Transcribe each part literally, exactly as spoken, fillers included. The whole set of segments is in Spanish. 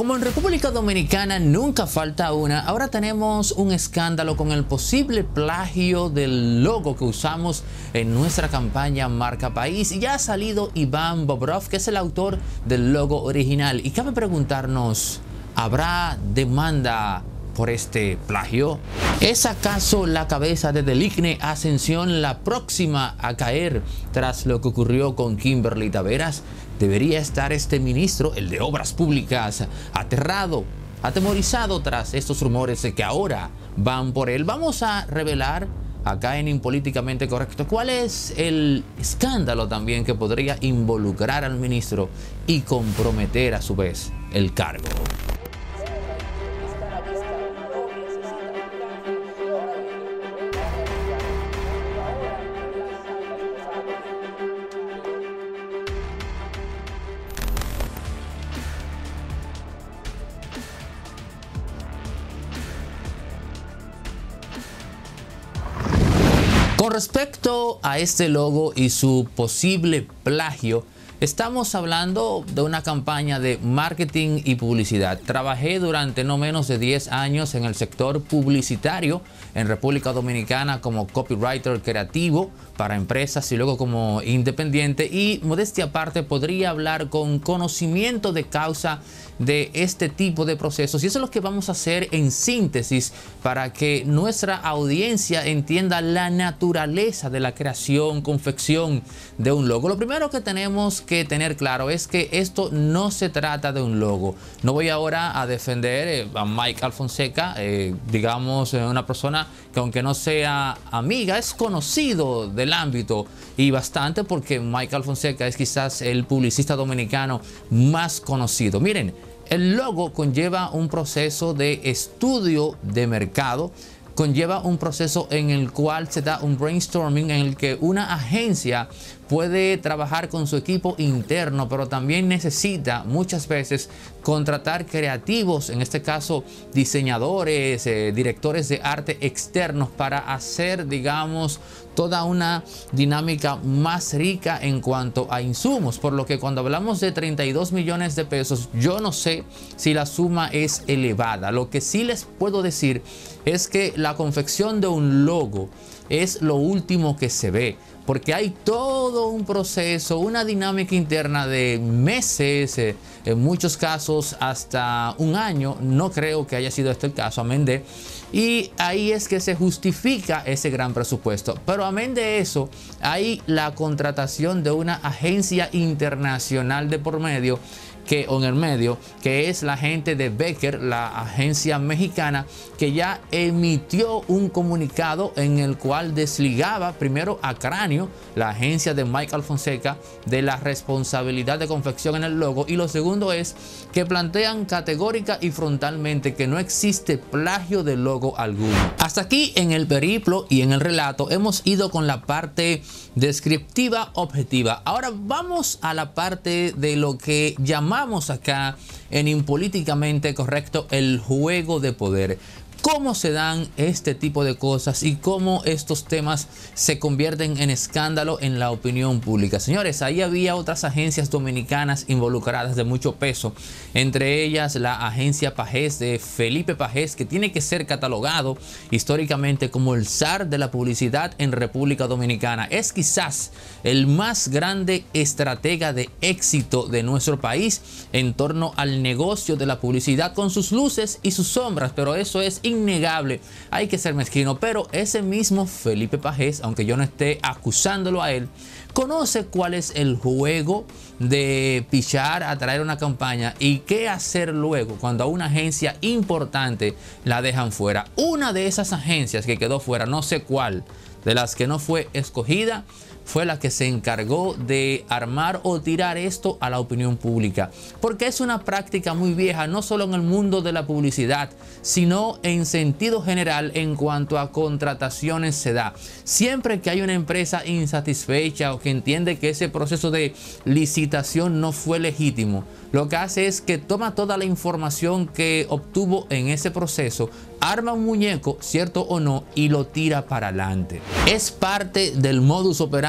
Como en República Dominicana nunca falta una, ahora tenemos un escándalo con el posible plagio del logo que usamos en nuestra campaña Marca País. Ya ha salido Iván Bobrov, que es el autor del logo original. Y cabe preguntarnos, ¿habrá demanda por este plagio? ¿Es acaso la cabeza de Deligne Ascensión la próxima a caer tras lo que ocurrió con Kimberly Taveras? ¿Debería estar este ministro, el de Obras Públicas, aterrado, atemorizado tras estos rumores de que ahora van por él? Vamos a revelar acá en Impolíticamente Correcto cuál es el escándalo también que podría involucrar al ministro y comprometer a su vez el cargo. Con respecto a este logo y su posible plagio, estamos hablando de una campaña de marketing y publicidad. Trabajé durante no menos de diez años en el sector publicitario en República Dominicana como copywriter creativo para empresas y luego como independiente, y modestia aparte podría hablar con conocimiento de causa de este tipo de procesos, y eso es lo que vamos a hacer en síntesis para que nuestra audiencia entienda la naturaleza de la creación, confección de un logo. Lo primero que tenemos que tener claro es que esto no se trata de un logo. No voy ahora a defender eh, a Michael Fonseca, eh, digamos eh, una persona que aunque no sea amiga, es conocido del ámbito y bastante, porque Michael Fonseca es quizás el publicista dominicano más conocido. Miren, el logo conlleva un proceso de estudio de mercado, conlleva un proceso en el cual se da un brainstorming en el que una agencia puede trabajar con su equipo interno, pero también necesita muchas veces contratar creativos, en este caso diseñadores, eh, directores de arte externos, para hacer, digamos, toda una dinámica más rica en cuanto a insumos. Por lo que cuando hablamos de treinta y dos millones de pesos, yo no sé si la suma es elevada. Lo que sí les puedo decir es que la confección de un logo es lo último que se ve, porque hay todo un proceso, una dinámica interna de meses, eh, en muchos casos hasta un año. No creo que haya sido este el caso, amén de. Y ahí es que se justifica ese gran presupuesto. Pero amén de eso, hay la contratación de una agencia internacional de por medio, que, o en el medio, que es la gente de Becker, la agencia mexicana, que ya emitió un comunicado en el cual desligaba primero a Cráneo, la agencia de Michael Fonseca, de la responsabilidad de confección en el logo, y lo segundo es que plantean categórica y frontalmente que no existe plagio de logo alguno. Hasta aquí en el periplo y en el relato hemos ido con la parte descriptiva objetiva. Ahora vamos a la parte de lo que llamamos acá en Impolíticamente Correcto el juego de poder. ¿Cómo se dan este tipo de cosas y cómo estos temas se convierten en escándalo en la opinión pública? Señores, ahí había otras agencias dominicanas involucradas de mucho peso, entre ellas la agencia Pagés de Felipe Pagés, que tiene que ser catalogado históricamente como el zar de la publicidad en República Dominicana. Es quizás el más grande estratega de éxito de nuestro país en torno al negocio de la publicidad, con sus luces y sus sombras, pero eso es innegable, hay que ser mezquino. Pero ese mismo Felipe Pagés, aunque yo no esté acusándolo a él, conoce cuál es el juego de pichar, atraer una campaña y qué hacer luego cuando a una agencia importante la dejan fuera. Una de esas agencias que quedó fuera, no sé cuál de las que no fue escogida, fue la que se encargó de armar o tirar esto a la opinión pública, porque es una práctica muy vieja, no solo en el mundo de la publicidad, sino en sentido general. En cuanto a contrataciones se da siempre que hay una empresa insatisfecha o que entiende que ese proceso de licitación no fue legítimo, lo que hace es que toma toda la información que obtuvo en ese proceso, arma un muñeco, cierto o no, y lo tira para adelante. Es parte del modus operandi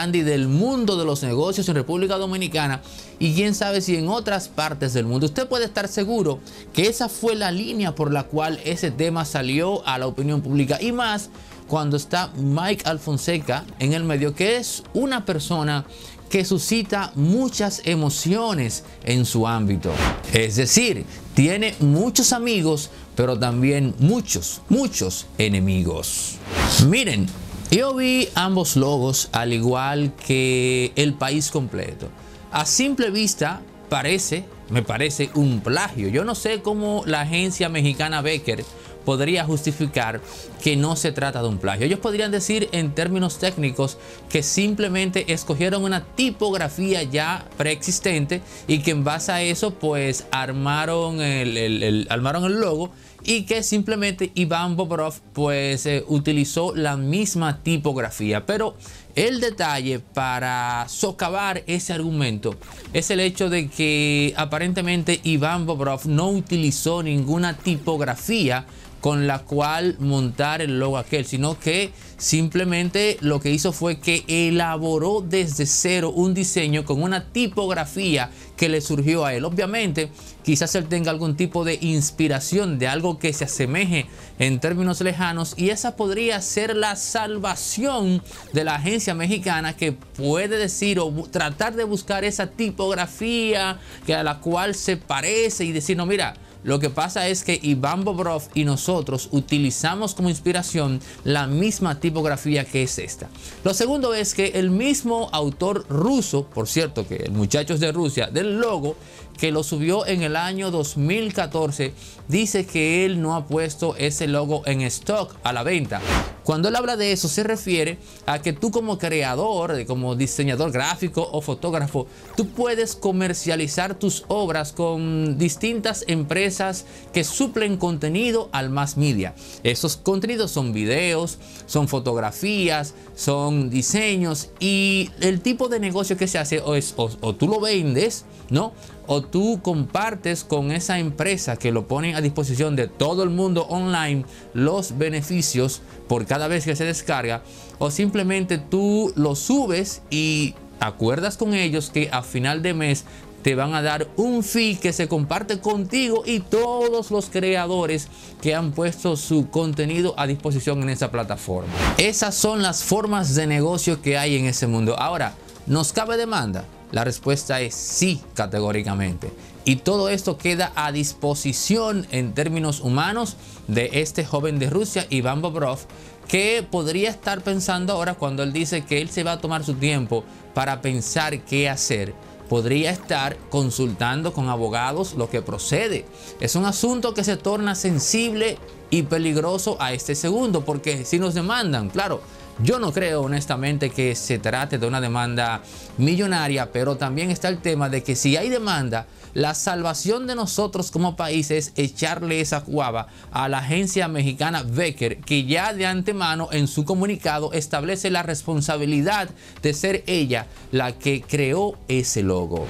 grande y del mundo de los negocios en República Dominicana y quién sabe si en otras partes del mundo. Usted puede estar seguro que esa fue la línea por la cual ese tema salió a la opinión pública, y más cuando está Mike Alfonseca en el medio, que es una persona que suscita muchas emociones en su ámbito. Es decir, tiene muchos amigos, pero también muchos, muchos enemigos. Miren, yo vi ambos logos al igual que el país completo. A simple vista parece, me parece un plagio. Yo no sé cómo la agencia mexicana Becker podría justificar que no se trata de un plagio. Ellos podrían decir en términos técnicos que simplemente escogieron una tipografía ya preexistente y que en base a eso pues armaron el, el, el, armaron el logo, y que simplemente Iván Bobrov pues eh, utilizó la misma tipografía. Pero el detalle para socavar ese argumento es el hecho de que aparentemente Iván Bobrov no utilizó ninguna tipografía con la cual montar el logo aquel, sino que simplemente lo que hizo fue que elaboró desde cero un diseño con una tipografía que le surgió a él. Obviamente, quizás él tenga algún tipo de inspiración de algo que se asemeje en términos lejanos, y esa podría ser la salvación de la agencia mexicana, que puede decir o tratar de buscar esa tipografía que a la cual se parece y decir, no, mira, lo que pasa es que Iván Bobrov y nosotros utilizamos como inspiración la misma tipografía que es esta. Lo segundo es que el mismo autor ruso, por cierto que el muchacho es de Rusia, del logo, que lo subió en el año dos mil catorce, dice que él no ha puesto ese logo en stock a la venta. Cuando él habla de eso, se refiere a que tú como creador, como diseñador gráfico o fotógrafo, tú puedes comercializar tus obras con distintas empresas que suplen contenido al mass media. Esos contenidos son videos, son fotografías, son diseños, y el tipo de negocio que se hace o, es, o, o tú lo vendes, ¿no? O tú compartes con esa empresa que lo pone a disposición de todo el mundo online los beneficios por cada vez que se descarga, o simplemente tú lo subes y acuerdas con ellos que a final de mes te van a dar un fee que se comparte contigo y todos los creadores que han puesto su contenido a disposición en esa plataforma. Esas son las formas de negocio que hay en ese mundo. Ahora, ¿nos cabe demanda? La respuesta es sí, categóricamente. Y todo esto queda a disposición en términos humanos de este joven de Rusia, Iván Bobrov, que podría estar pensando ahora, cuando él dice que él se va a tomar su tiempo para pensar qué hacer, podría estar consultando con abogados lo que procede. Es un asunto que se torna sensible y peligroso a este segundo, porque si nos demandan, claro, yo no creo honestamente que se trate de una demanda millonaria, pero también está el tema de que si hay demanda, la salvación de nosotros como país es echarle esa cuava a la agencia mexicana Becker, que ya de antemano en su comunicado establece la responsabilidad de ser ella la que creó ese logo.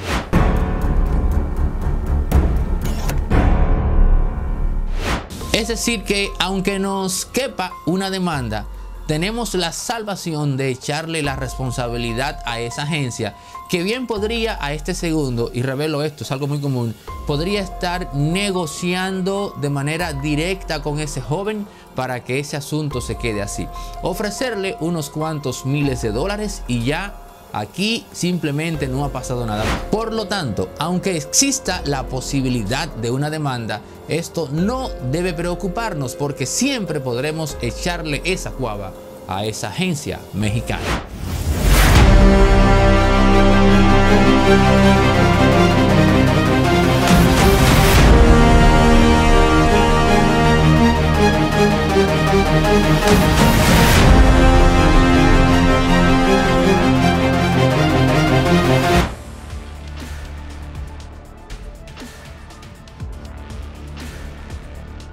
Es decir que aunque nos quepa una demanda, tenemos la salvación de echarle la responsabilidad a esa agencia, que bien podría a este segundo, y revelo esto, es algo muy común, podría estar negociando de manera directa con ese joven para que ese asunto se quede así. Ofrecerle unos cuantos miles de dólares y ya. Aquí simplemente no ha pasado nada. Por lo tanto, aunque exista la posibilidad de una demanda, esto no debe preocuparnos, porque siempre podremos echarle esa cuava a esa agencia mexicana.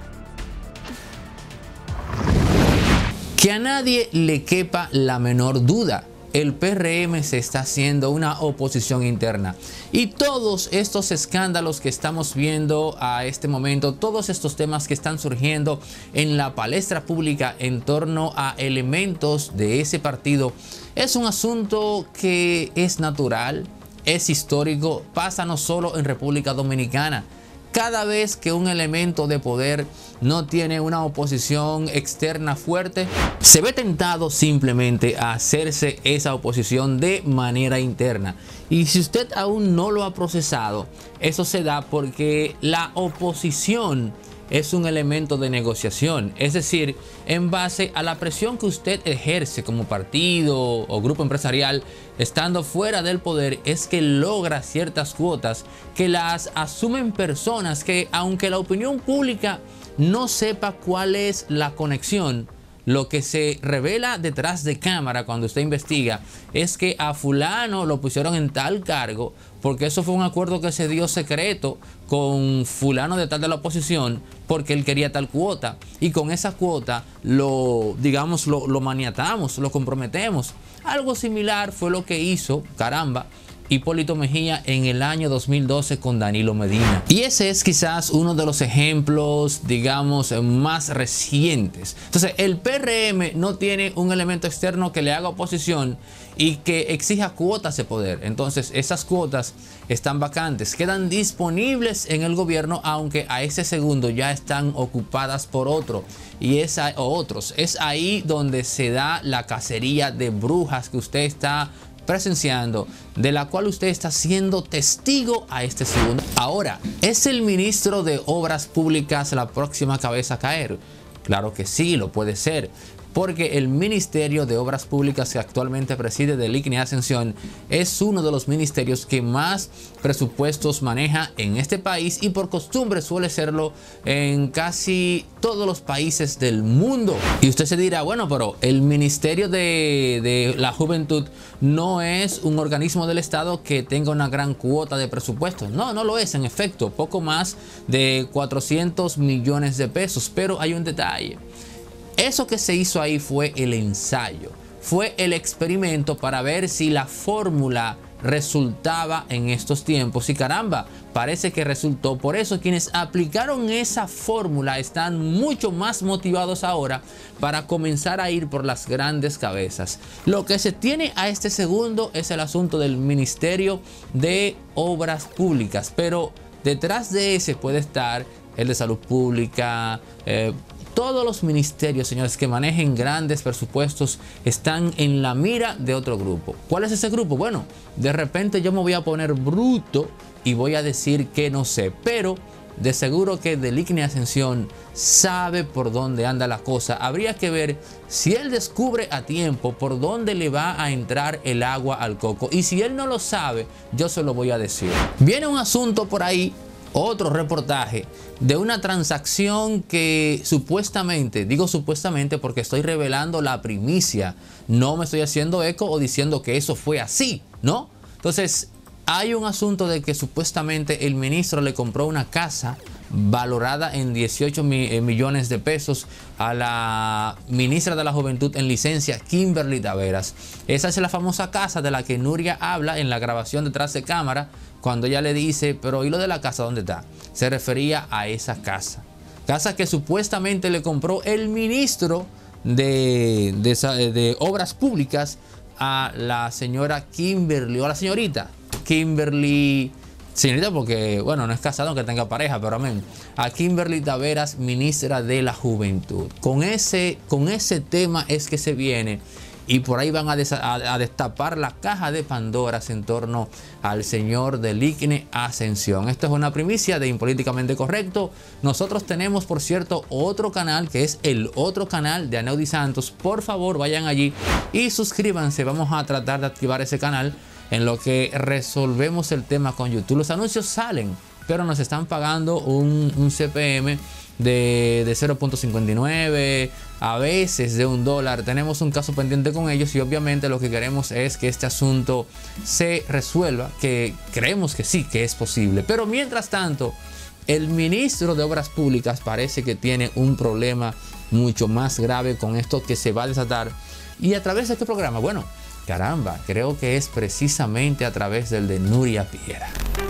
Que a nadie le quepa la menor duda, el P R M se está haciendo una oposición interna. Y todos estos escándalos que estamos viendo a este momento, todos estos temas que están surgiendo en la palestra pública en torno a elementos de ese partido, es un asunto que es natural, es histórico, pasa no solo en República Dominicana. Cada vez que un elemento de poder no tiene una oposición externa fuerte, se ve tentado simplemente a hacerse esa oposición de manera interna. Y si usted aún no lo ha procesado, eso se da porque la oposición es un elemento de negociación, es decir, en base a la presión que usted ejerce como partido o grupo empresarial, estando fuera del poder, es que logra ciertas cuotas que las asumen personas que, aunque la opinión pública no sepa cuál es la conexión, lo que se revela detrás de cámara cuando usted investiga es que a fulano lo pusieron en tal cargo porque eso fue un acuerdo que se dio secreto con fulano de tal de la oposición porque él quería tal cuota y con esa cuota lo, digamos, lo, lo maniatamos, lo comprometemos. Algo similar fue lo que hizo, caramba, Hipólito Mejía en el año dos mil doce con Danilo Medina. Y ese es quizás uno de los ejemplos, digamos, más recientes. Entonces, el P R M no tiene un elemento externo que le haga oposición y que exija cuotas de poder. Entonces, esas cuotas están vacantes, quedan disponibles en el gobierno, aunque a ese segundo ya están ocupadas por otro y es a, o otros. Es ahí donde se da la cacería de brujas que usted está presenciando, de la cual usted está siendo testigo a este segundo. Ahora, ¿es el ministro de Obras Públicas la próxima cabeza a caer? Claro que sí, lo puede ser, porque el Ministerio de Obras Públicas que actualmente preside Delicne Ascensión es uno de los ministerios que más presupuestos maneja en este país y por costumbre suele serlo en casi todos los países del mundo. Y usted se dirá, bueno, pero el Ministerio de, de la Juventud no es un organismo del Estado que tenga una gran cuota de presupuesto. No, no lo es, en efecto, poco más de cuatrocientos millones de pesos, pero hay un detalle. Eso que se hizo ahí fue el ensayo, fue el experimento para ver si la fórmula resultaba en estos tiempos. Y caramba, parece que resultó. Por eso quienes aplicaron esa fórmula están mucho más motivados ahora para comenzar a ir por las grandes cabezas. Lo que se tiene a este segundo es el asunto del Ministerio de Obras Públicas, pero detrás de ese puede estar el de Salud Pública. eh, Todos los ministerios, señores, que manejen grandes presupuestos están en la mira de otro grupo. ¿Cuál es ese grupo? Bueno, de repente yo me voy a poner bruto y voy a decir que no sé, pero de seguro que Delicne Ascensión sabe por dónde anda la cosa. Habría que ver si él descubre a tiempo por dónde le va a entrar el agua al coco. Y si él no lo sabe, yo se lo voy a decir. Viene un asunto por ahí, otro reportaje de una transacción que supuestamente, digo supuestamente porque estoy revelando la primicia, no me estoy haciendo eco o diciendo que eso fue así, ¿no? Entonces, hay un asunto de que supuestamente el ministro le compró una casa valorada en dieciocho millones de pesos a la ministra de la Juventud en licencia, Kimberly Taveras. Esa es la famosa casa de la que Nuria habla en la grabación detrás de cámara, cuando ella le dice, pero ¿y lo de la casa dónde está? Se refería a esa casa. Casa que supuestamente le compró el ministro de, de, de Obras Públicas a la señora Kimberly, o a la señorita Kimberly, señorita porque, bueno, no es casado aunque tenga pareja, pero amén, a Kimberly Taveras, ministra de la Juventud. Con ese, con ese tema es que se viene. Y por ahí van a, a, a destapar la caja de Pandoras en torno al señor Delicne Ascensión. Esto es una primicia de Impolíticamente Correcto. Nosotros tenemos, por cierto, otro canal que es el otro canal de Aneudi Santos. Por favor, vayan allí y suscríbanse. Vamos a tratar de activar ese canal en lo que resolvemos el tema con YouTube. Los anuncios salen, pero nos están pagando un, un C P M de, de cero punto cincuenta y nueve, a veces de un dólar. Tenemos un caso pendiente con ellos y obviamente lo que queremos es que este asunto se resuelva, que creemos que sí, que es posible. Pero mientras tanto, el ministro de Obras Públicas parece que tiene un problema mucho más grave con esto que se va a desatar. ¿Y a través de este programa? Bueno, Caramba, creo que es precisamente a través del de Nuria Piera.